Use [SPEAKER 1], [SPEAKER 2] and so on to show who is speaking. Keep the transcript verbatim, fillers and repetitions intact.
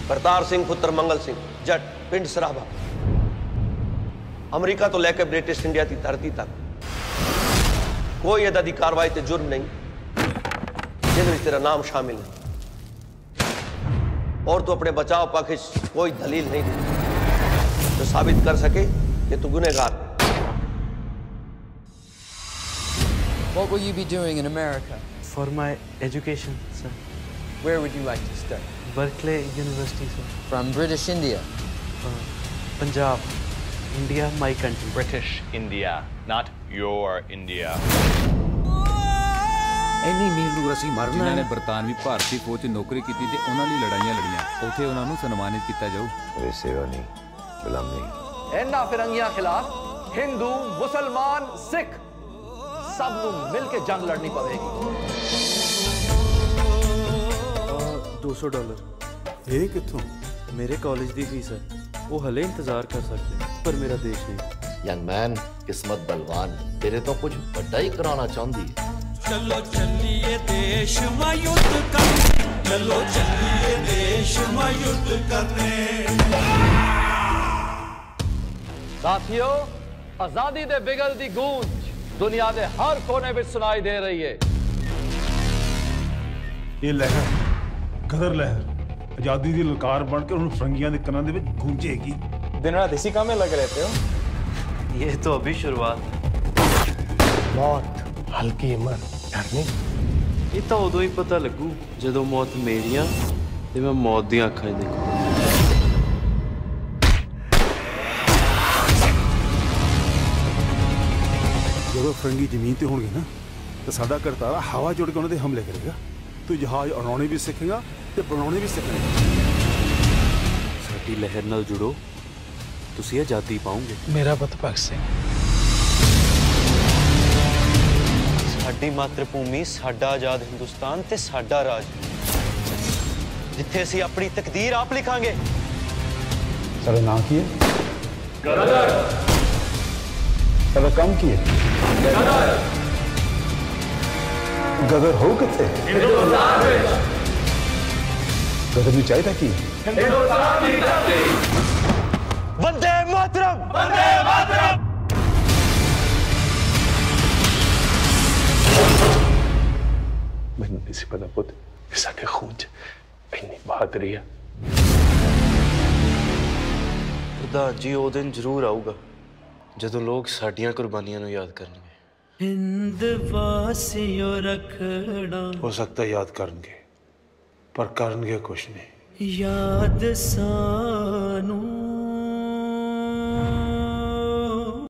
[SPEAKER 1] करतार सिंह पुत्र मंगल सिंह जट पिंड सराबा, अमेरिका तो लेकर ब्रिटिश इंडिया की धरती तक कोई इदा दी कार्रवाई ते जुर्म नहीं जिसमें तेरा नाम शामिल है, और तू अपने बचाव पक्ष कोई दलील नहीं दी तो साबित कर सके कि तू गुनहगार है।
[SPEAKER 2] What will you be doing in America?
[SPEAKER 3] For my education, sir.
[SPEAKER 2] Where would you like to study?
[SPEAKER 3] Berkeley University, sir.
[SPEAKER 2] From British India?
[SPEAKER 3] Uh, Punjab, India, my country.
[SPEAKER 4] British India, not your India.
[SPEAKER 5] ਇੰਨੀ ਮੀਲ ਨੂੰ ਅਸੀਂ ਮਰਨਾ ਜਿਨ੍ਹਾਂ ਨੇ ਬਰਤਾਨਵੀ ਭਾਰਤੀ ਫੌਜ 'ਚ ਨੌਕਰੀ ਕੀਤੀ ਤੇ ਉਹਨਾਂ ਲਈ ਲੜਾਈਆਂ ਲੜੀਆਂ, ਉੱਥੇ ਉਹਨਾਂ ਨੂੰ ਸਨਮਾਨਿਤ ਕੀਤਾ ਜਾਊ। ਇਹ ਸੇਵਾ ਨਹੀਂ, ਗੁਲਾਮੀ।
[SPEAKER 6] ਇਹਨਾਂ ਫਿਰੰਗੀਆਂ ਖਿਲਾਫ ਹਿੰਦੂ, ਮੁਸਲਮਾਨ, ਸਿੱਖ ਸਭ ਨੂੰ ਮਿਲ ਕੇ ਜੰਗ ਲੜਨੀ ਪਵੇਗੀ।
[SPEAKER 3] दो सौ डॉलर। ਇਹ ਕਿੱਥੋਂ? ਮੇਰੇ ਕਾਲਜ ਦੀ ਫੀਸ ਹੈ, ਉਹ ਹਲੇ ਇੰਤਜ਼ਾਰ ਕਰ ਸਕਦੇ ਪਰ ਮੇਰਾ ਦੇਸ਼ ਨਹੀਂ।
[SPEAKER 7] ਯੰਗ ਮੈਨ, ਕਿਸਮਤ ਬਲਵਾਨ ਤੇਰੇ ਤੋਂ ਕੁਝ ਵੱਡਾ ਹੀ ਕਰਾਉਣਾ ਚਾਹੁੰਦੀ ਹੈ।
[SPEAKER 8] चलो चलिए देश में युद्ध करने, चलो चलिए देश में युद्ध करने।
[SPEAKER 6] साथियों, आजादी दे बिगल दी गूंज दुनिया दे हर कोने में सुनाई दे रही है।
[SPEAKER 9] ये लहर गदर लहर आजादी दी ललकार बनकर उन फरंगियां दे कन्नां दे विच गूंजेगी।
[SPEAKER 3] दिन रात इसी काम में लगे रहते हो। ये तो अभी शुरुआत।
[SPEAKER 9] मौत हल्की उम्र डरनी।
[SPEAKER 3] ਇਹ ਤਾਂ ਉਦੋਂ ਹੀ ਪਤਾ ਲੱਗੂ ਜਦੋਂ ਮੌਤ ਮੇਰੀਆਂ ਤੇ ਮੈਂ ਮੌਤ ਦੀਆਂ ਅੱਖਾਂ 'ਚ ਦੇਖੂ।
[SPEAKER 9] ਜਦੋਂ ਫਰੰਗੀ ਜ਼ਮੀਨ ਤੇ ਹੋਣਗੇ ਨਾ ਤਾਂ ਸਾਡਾ ਕਰਤਾਰਾ ਹਵਾ ਜੋੜ ਕੇ ਉਹਨਾਂ ਦੇ ਹਮਲੇ ਕਰੇਗਾ। ਤੂੰ ਜਹਾਜ਼ ਉਡਾਉਣੇ ਵੀ ਸਿੱਖੇਗਾ ਤੇ ਬਣਾਉਣੇ ਵੀ ਸਿੱਖੇਗਾ।
[SPEAKER 3] ਸਾਡੀ ਲਹਿਰ ਨਾਲ ਜੁੜੋ, ਤੁਸੀਂ ਆਜ਼ਾਦੀ ਪਾਓਗੇ।
[SPEAKER 10] ਮੇਰਾ ਪੁੱਤ ਭਗਤ ਸਿੰਘ।
[SPEAKER 3] ਸਾਡੀ ਮਾਤਰ ਭੂਮੀ, ਸਾਡਾ ਆਜ਼ਾਦ ਹਿੰਦੁਸਤਾਨ ਤੇ ਸਾਡਾ ਰਾਜ, ਜਿੱਥੇ ਅਸੀਂ ਆਪਣੀ ਤਕਦੀਰ ਆਪ ਲਿਖਾਂਗੇ।
[SPEAKER 9] ਸਾਡਾ ਨਾਮ ਕੀ ਹੈ? ਗਦਰ। ਸਾਡਾ ਕੰਮ ਕੀ ਹੈ? ਗਦਰ। ਗਦਰ ਹੋ ਕਿੱਥੇ? ਹਿੰਦੁਸਤਾਨ ਵਿੱਚ। ਗਦਰ ਨੂੰ ਚਾਹੀਦਾ ਕੀ? ਹਿੰਦੁਸਤਾਨ ਦੀ ਧਰਤੀ।
[SPEAKER 3] ਵੰਦੇ ਮਾਤਰਮ, ਵੰਦੇ ਮਾਤਰਮ।
[SPEAKER 9] ਮੈਨੂੰ ਨਹੀਂ ਸੀ ਪਤਾ ਪੁੱਤ ਕਿ ਸਾਡੇ ਖੂਨ 'ਚ ਇੰਨੀ ਬਹਾਦਰੀ ਆ।
[SPEAKER 3] ਪ੍ਰਧਾਨ ਜੀ, ਉਹ ਦਿਨ ਜ਼ਰੂਰ ਆਊਗਾ ਜਦੋਂ ਲੋਕ ਸਾਡੀਆਂ ਕੁਰਬਾਨੀਆਂ ਨੂੰ ਯਾਦ ਕਰਨਗੇ।
[SPEAKER 8] हिंद वासियों रखना
[SPEAKER 9] हो सकता है याद करेंगे पर करेंगे कुछ नहीं।
[SPEAKER 8] याद सानू